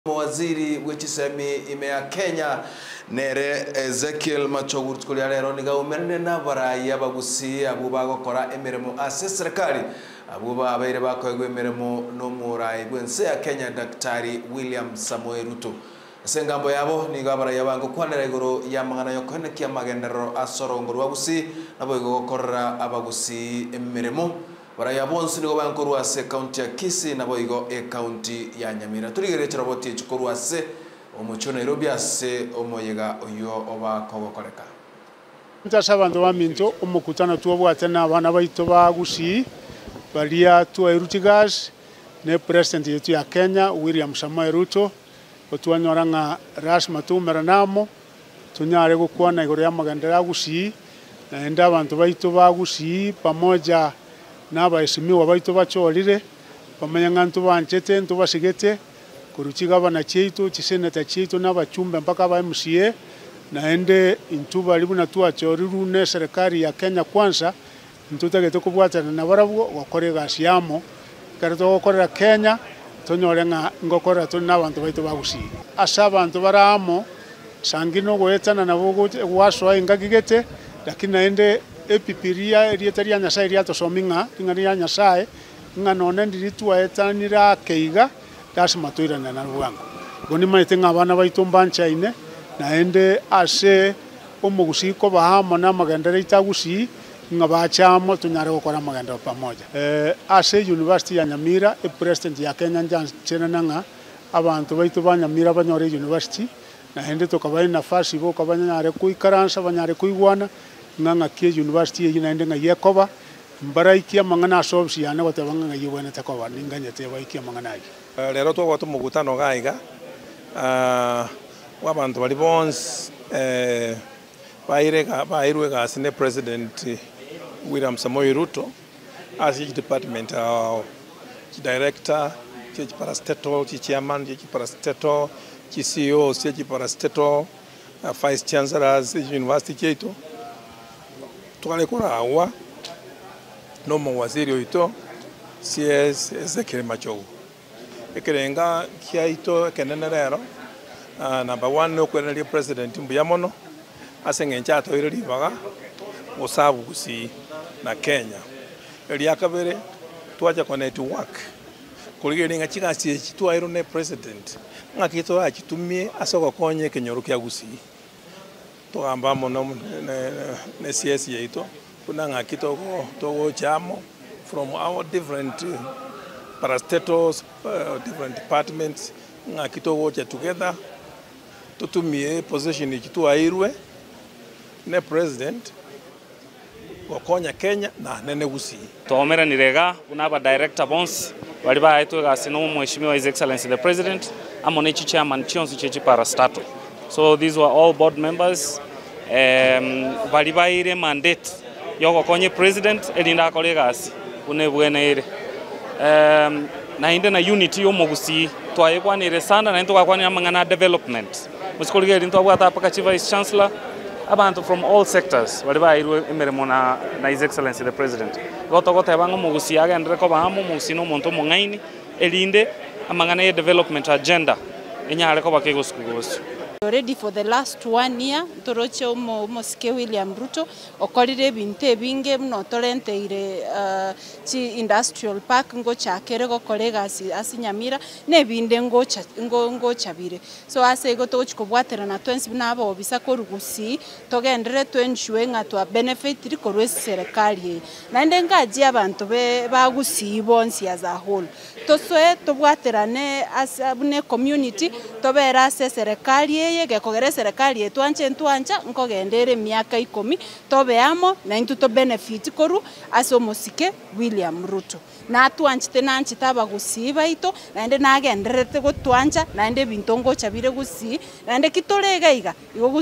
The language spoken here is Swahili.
Waziri w'ekisemi imea Kenya nere Waziri Machogu tukuli alero niga umene na barayi abagusii abo bagokora emirimo ase serikali abo babaire bakoegwa emirimo n'omurayi bwense ya Kenya Daktari William Samoei Ruto asengambo yabo niga barayi abango kwanera igoro ya magana yo kwenekia magenderero asorongo rwagusii nabo igokora abagusii emirimo baraya bonsi nigo bankorwa se county ya Gusii nabo igo county ya Nyamira turigere roboti chukorwa se omucho Nairobi ase omoyega oyo oba kogokoreka ntasabantu baminto omukutana tuobwate n'abana baito ba Gusii balia tuairutigas ne president yetu ya Kenya William Samoei Ruto otwanyoranga ras matumera namo tunyare gukwana igoro ya magandera Gusii na enda abantu baito ba Gusii pamoja n'abaisimiwa baito bacholire bamenya ntu banchete ntu basigete kuruchiga bana cheitu chiseneta cheitu n'abachumbe mpaka ba MCA naende intuba libuna tuachoriru ne serikali ya Kenya Kwanza ntutagete kubwatana na barabwo gokorega siamo karato gokorera Kenya tonyorenga ngokora tuna abantu baito ba Gusii asa abantu baramo sangino goetana nabo gwaswa ingagigete lakini naende epipiria erietaria nyasaye riato sominga tingaria nyasaye nganone ndiritu aetanira keiga das matuirana na ruango goni maitenga abana baito mbanchaine naende ase omugusii ko bahamo na magendera ita Gusii ngabachamo tunyare gukora magendera pamoja ase university ya Nyamira president ya Kenya njanchena nanga abantu baito ba Nyamira banyore university naende tokabaye nafasi bo kabanyare kuikaransa banyare kuigwana nganga kie university yinaende ngayekoba mbaraikia mangana asobsi yana batebanga ngayibwene takoba ninganyete baikia mangana yi lero to gwato mugutano gaiga wabantu bali bons bairwe ga sine president William Samoei Ruto as each department director chief parastatal chairman chief parastatal CEO chief parastatal vice chancellors university cheto tukalekora awa no waziri oito CS Waziri Machogu ekerenga kiaito kenenero number 1 no kweneli president mbuyamono asengencha atoireri baga osabu Gusii na Kenya eli akabere twaja kwa network kuligerenga chigasi chitwairo ne president ngakito achitumie asoko konye kenyoru kya Gusii to ambamo ne CS yeito kuna ngakito to chamo from our different parastatals different departments ngakito wocha together tutumie position ikitu airwe ne president wakonya Kenya na nene Gusii tomera nirega unaba director bonds bali baitwe gasino mheshimiwa His Excellency the President amone chairman chionzo chechi parastatal. So these were all board members bali baire mandate yoko konye president elinda kolegasi unebwenere na inde na unity yo Gusii twayekwanire sana na into kwani amangana development musikolege linto abwata paka chief vice chancellor abantu from all sectors bali bairwe emeremo na His Excellency the President gotogota bango Gusii agendere ko bahamo Gusii no monto mongaini elinde amangana ye development agenda enyare ko bakegoskugosu. Already for the last 1 year toroche omosike William Ruto okorire binte binge mno torenteire chi industrial park ngo chakere gokorega asinyamira ne binde ngo chabire so ase go tochikobwatera na twensi nabo obisa koru Gusii togendere twenshuwe ngatwa benefit rikorwe serikali naende ngaji abantu ba Gusii bonsi as a whole toswe tobwaterane as abune community tobera ase serikali gekogere serikali etwanche ntwancha nkogendere miaka 10 tobeamo na into to benefit koru aso mosike William Ruto na twanchite nanchita abagusii baito naende nagenderete gotwancha naende bintongo chabire Gusii naende kitorega iga